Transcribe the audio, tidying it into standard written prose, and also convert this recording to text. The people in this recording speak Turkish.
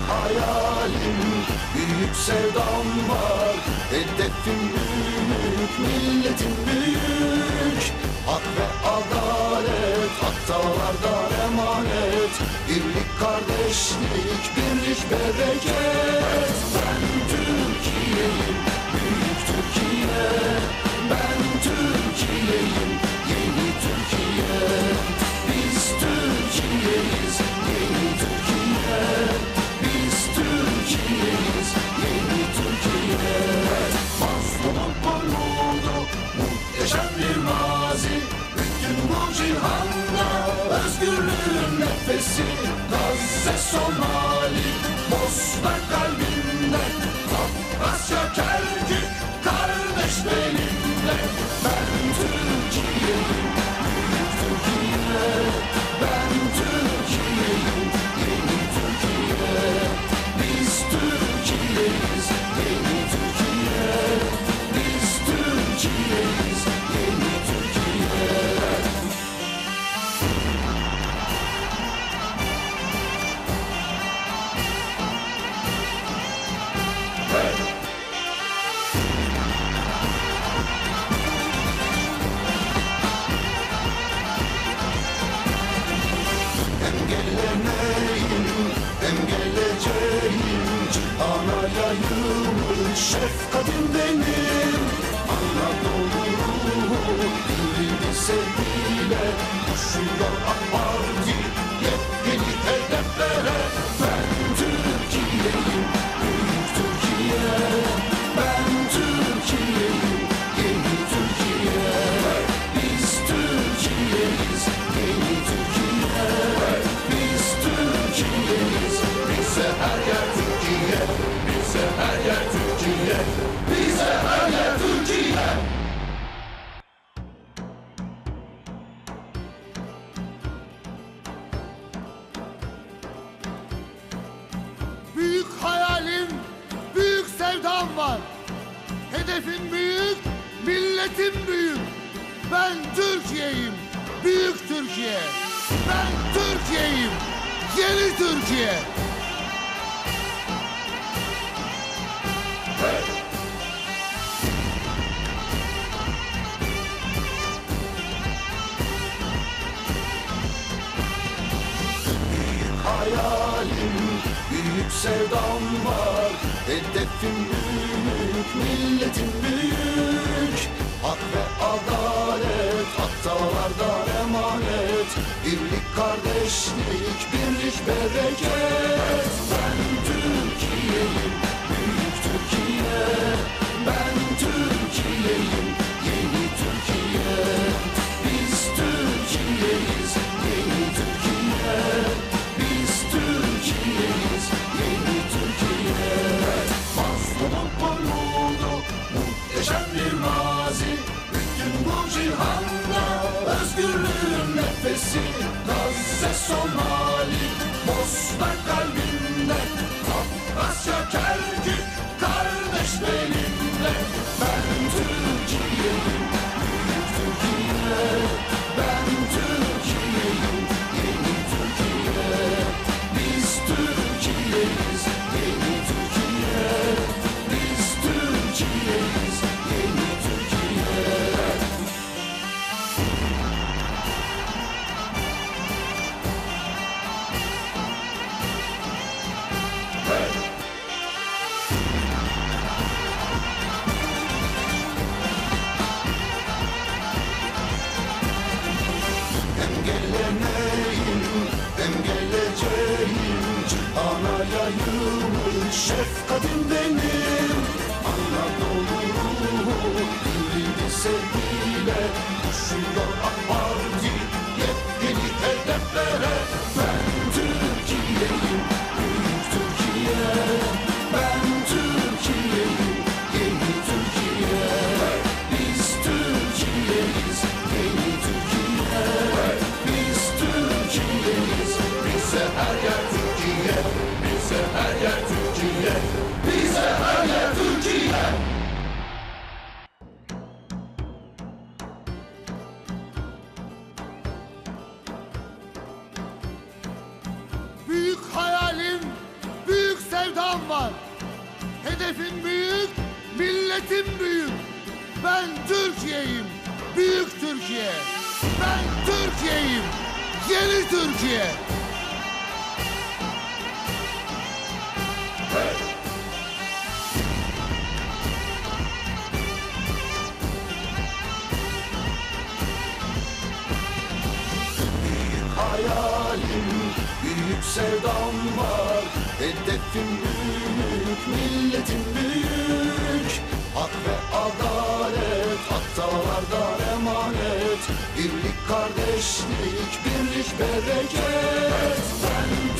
hayalim, büyük sevdam var. Hedefim büyük, milletim büyük. Hak ve adalet, atalardan emanet. Birlik, kardeşlik, birlik, bereket. Ben Türkiye'yim, büyük Türkiye. Ben Türkiye'yim, yeni Türkiye. Biz Türkiye'yiz, yeni Türkiye. Biz Türkiye'yiz, yeni Türkiye. Mazlumun umudu, muhteşem bir mazi. Bütün bu cihanda özgürlüğün nefesi. Gazze, Somali, Bosna kalbinde. Kafkasya, Kerkük, kardeş benimle. Ben Türkiye'yim, büyük Türkiye. Ben Türkiye'yim, yeni Türkiye. Biz Türkiye'yiz, yeni Türkiye. Biz Türkiye'yiz, yeni Türkiye. Hem geleceğim, cihana yayılmış şefkatim benim. Anadolu birliği sevgiyle koşuyor AK Parti yepyeni hedeflere. Ben Türkiye'yim, büyük Türkiye. Ben Türkiye'yim, yeni Türkiye. Biz Türkiye'yiz, yeni Türkiye. Biz Türkiye'yiz, bize her yer Türkiye. Bize her yer Türkiye. Bize her yer Türkiye. Büyük hayalim, büyük sevdam var. Hedefim büyük, milletim büyük. Ben Türkiye'yim, büyük Türkiye. Ben Türkiye'yim, yeni Türkiye. Hayalim, büyük sevdam var. Hedefim büyük, milletim büyük. Hak ve adalet, atalardan emanet. Birlik, kardeşlik, birlik, bereket. Ben Türkiye'yim, büyük Türkiye. Ben Türkiye'yim, yeni Türkiye. Biz Türkiye'yiz, yeni Türkiye. Biz Türkiye'yiz, yeni Türkiye. Mazlumun umudu, muhteşem bir mazi. Bütün bu cihanda özgürlüğün nefesi. Gazze, Somali, Bosna kalbinde. Kafkasya, Kerkük, kardeş benimle. Ben Türkiye'yim, büyük Türkiye. Ben Türkiye'yim, yeni Türkiye. Biz Türkiye'yiz, yeni Türkiye. Biz Türkiye'yiz, yeni Türkiye. Hem geleneğim, hem geleceğim, cihana yayılmış şefkatim benim. Anadolu birliği sevgiyle koşuyor AK Parti yepyeni hedeflere. Ben Türkiye'yim, büyük Türkiye. Ben Türkiye'yim, yeni Türkiye. Biz Türkiye'yiz, yeni Türkiye. Biz Türkiye'yiz, bize her yer Türkiye. Bize her yer Türkiye. Bize her yer Türkiye. Büyük hayalim, büyük Hedefim büyük, milletim büyük. Ben Türkiye'yim, büyük Türkiye. Ben Türkiye'yim, yeni Türkiye. Hayalim, büyük sevdam var. Hedefim büyük, milletim büyük. Hak ve adalet, atalardan emanet. Birlik, kardeşlik, birlik, bereket. Ben